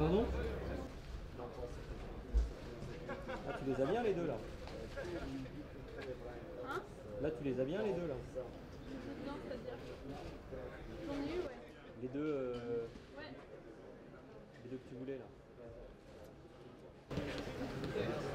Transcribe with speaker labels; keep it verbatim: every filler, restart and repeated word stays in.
Speaker 1: Pardon? Ah, tu les as bien les deux là?
Speaker 2: Hein?
Speaker 1: Là, tu les as bien les deux là?
Speaker 2: Non, c'est-à-dire. J'en ai eu, ouais.
Speaker 1: Les deux, euh,
Speaker 2: Ouais.
Speaker 1: les deux que tu voulais là.